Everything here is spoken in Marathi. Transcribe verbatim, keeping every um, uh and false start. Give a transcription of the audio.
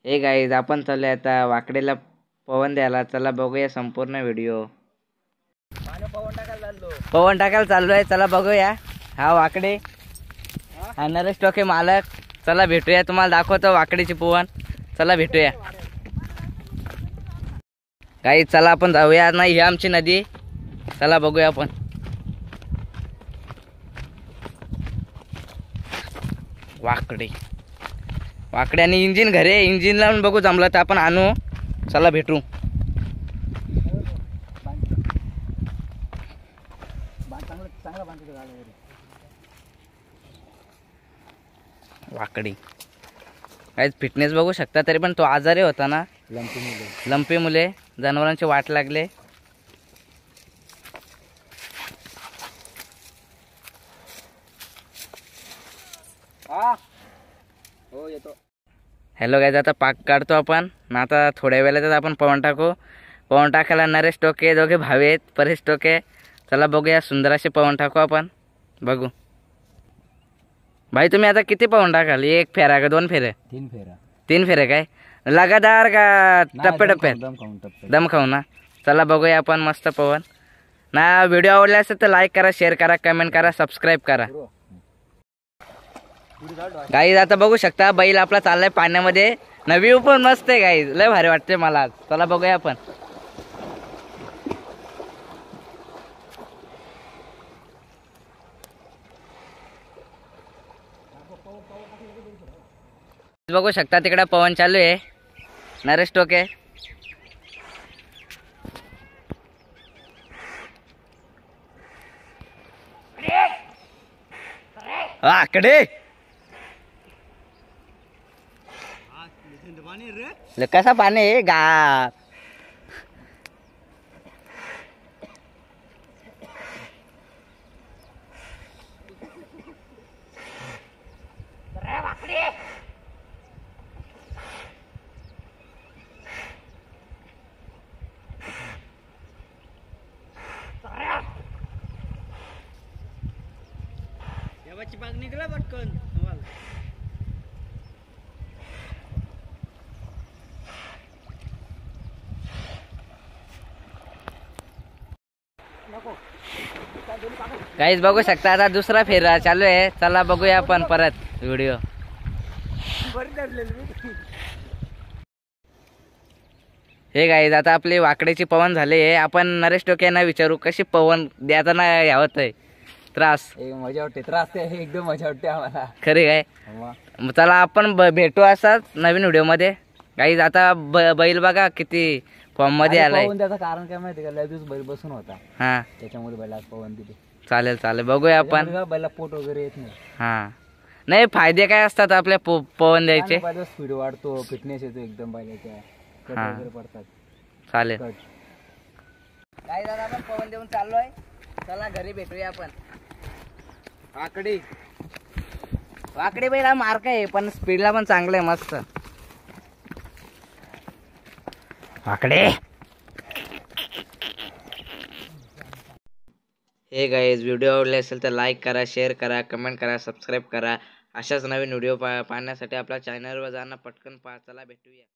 हे गाईज आपण चाललोय आता वाकडेला पवन द्यायला. चला बघूया संपूर्ण व्हिडिओ. पवन टाकायला चाललो पवन टाकायला चाललोय. चला बघूया. हा वाकडे हा नरेश टोके मालक. चला भेटूया. तुम्हाला दाखवतो वाकडेची पवन. चला भेटूया गाईज. चला आपण जाऊया. नाही ही आमची नदी. चला बघूया आपण. वाकडे वाकडे आणि इंजिन घरे. इंजिन लावून बघू जमलं तर आपण आणू. चला भेटू. वाकडी काहीच फिटनेस बघू शकता. तरी पण तो आजारी होता ना. लंपी मुले लंपी मुले जनावरांची वाट लागले. हो येतो. Hello guys. आता पाक काढतो आपण ना. आता थोड्या वेळातच आपण पवन टाकू. पवन टाकायला नरेश टोके दोघे भावे आहेत. परेश टोके. चला बघूया. सुंदर असे पवन टाकू आपण. बघू भाई तुम्ही आता किती पवन टाकाल? एक फेरा का दोन फेरे? तीन फेरा. तीन फेरे काय लगातार का टप्प्या टप्प्यात? दम खाऊन टप्प्यात. दम खाऊ ना. चला बघूया आपण मस्त पवन ना. व्हिडिओ आवडला असेल तर लाईक करा, शेअर करा, कमेंट करा, सबस्क्राईब करा. गाईज आता बघू शकता बैल आपला चाललाय पाण्यामध्ये. ना व्ह्यू पण मस्त आहे गाईज. लय भारी वाटते मला. चला बघूया आपण. बघू शकता तिकडे पवन चालू आहे. नरेश टोके. आकडे कसा पाणी आहे गा. बाग निघला पटकन. गाईज बघू शकता आता दुसरा फेरा चालू आहे. चला बघूया आपण परत व्हिडिओ. हे गाईज आता आपले वाकडेची पवन झाले. आपण नरेश टोके यांना विचारू कशी पवन द्यायचा ना यावत आहे त्रास. मजा वाटते. त्रास एकदम मजा वाटते आम्हाला. खरे काय. चला आपण भेटू असाच नवीन व्हिडिओ मध्ये. गाईज आता बैल बघा किती फॉर्म मध्ये आलाय. त्याचं कारण काय माहिती का? लय दिवस बैल बसून होता. हा त्याच्यामुळे बैला पवन दिली. चालेल चालेल बघूया आपण. बैला पोट वगैरे येत नाही. हा नाही फायदे काय असतात आपल्या पवन द्यायचे? स्पीड वाढतो, फिटनेस येतो एकदम बैलाच्या. कट वगैरे पडतात. चालेल. काय दादा आपण पवन देऊन चाललोय. चला घरी भेटूया आपण. वाकडी वाकडी बैला मार्क आहे पण स्पीडला पण चांगलं आहे मस्त. वाकडे. हे गाईज व्हिडिओ आवडले असेल तर लाईक करा, शेअर करा, कमेंट करा, सबस्क्राईब करा. अशाच नवीन व्हिडिओ पा पाहण्यासाठी आपल्या चॅनलवर जाणं पटकन पा. चला भेटूया.